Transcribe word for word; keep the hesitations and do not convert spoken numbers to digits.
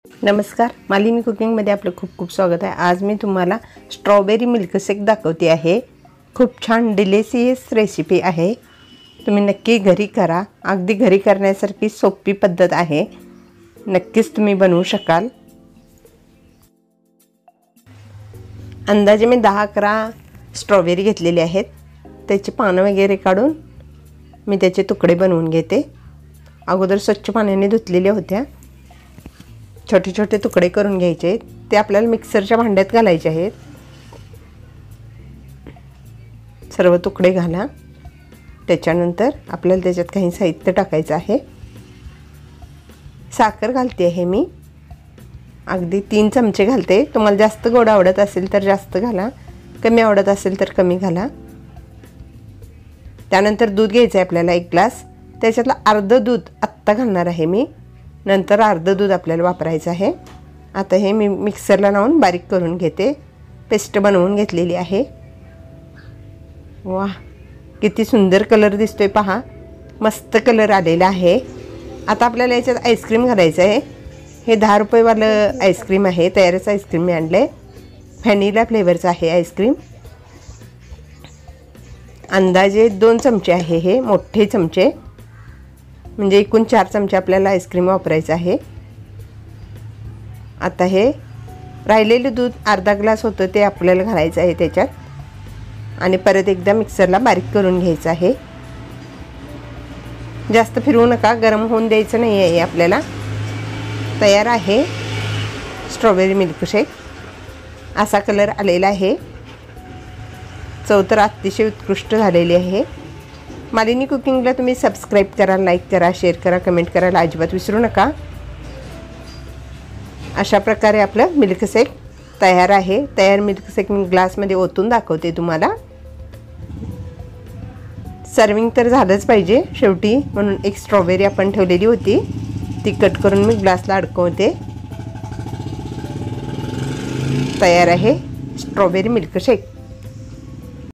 नमस्कार, मालिनी कुकिंगमध्ये आपलं खूप खूप स्वागत आहे। आज मी तुम्हाला स्ट्रॉबेरी मिल्कशेक दाखवते आहे। खूप छान डिलिशियस रेसिपी आहे। तुम्ही नक्की घरी करा। अगदी घरी करण्यासारखी सोपी पद्धत आहे। नक्कीच तुम्ही बनवू शकाल। अंदाजे मी दहा अकरा स्ट्रॉबेरी घेतलेली आहेत। त्याचे पानं वगैरे काढून मी त्याचे तुकडे बनवून घेते। अगोदर स्वच्छ पाण्याने धुतलेल्या होत्या। छोटे छोटे तुकडे करून घ्यायचे। ते आपल्याला मिक्सरच्या भांड्यात घालायचे आहेत। सर्व तुकडे घाला। त्याच्यानंतर आपल्याला त्याच्यात काही साहित्य टाकायचं आहे। साखर घालते आहे मी, अगदी तीन चमचे घालते। तुम्हाला जास्त गोड आवडत असेल तर जास्त घाला, कमी आवडत असेल तर कमी घाला। त्यानंतर दूध घ्यायचं आहे आपल्याला एक ग्लास। त्याच्यातलं अर्ध दूध आत्ता घालणार आहे मी, नंतर अर्ध दूध आपल्याला वापरायचं आहे। आता हे मी मिक्सरला लावून बारीक करून घेते। पेस्ट बनवून घेतलेली आहे। वाह, किती सुंदर कलर दिसतोय पहा, मस्त कलर आलेला आहे। आता आपल्याला याच्यात आईस्क्रीम घालायचं आहे। हे दहा रुपयेवालं आईस्क्रीम आहे, तयारच आईस्क्रीम मी आणले। व्हॅनिला फ्लेवरचं आहे आईस्क्रीम। अंदाजे दोन चमचे आहे, हे मोठे चमचे, म्हणजे एकूण चार चमचे आपल्याला आईस्क्रीम वापरायचं आहे। आता हे राहिलेले दूध अर्धा ग्लास होतं ते आपल्याला घालायचं आहे त्याच्यात, आणि परत एकदा मिक्सरला बारीक करून घ्यायचं आहे। जास्त फिरवू नका, गरम होऊन द्यायचं नाही आहे आपल्याला। तयार आहे स्ट्रॉबेरी मिल्कशेक। असा कलर आलेला आहे। चव तर अतिशय उत्कृष्ट झालेली आहे। मालिनी कुकिंगला तुम्ही सबस्क्राईब करा, लाईक करा, शेअर करा, कमेंट करायला अजिबात विसरू नका। अशा प्रकारे आपलं मिल्कशेक तयार आहे। तयार मिल्कशेक मी ग्लासमध्ये ओतून दाखवते तुम्हाला। सर्विंग तर झालंच पाहिजे शेवटी, म्हणून एक स्ट्रॉबेरी आपण ठेवलेली होती ती कट करून मी ग्लासला अडकवते। तयार आहे स्ट्रॉबेरी मिल्कशेक।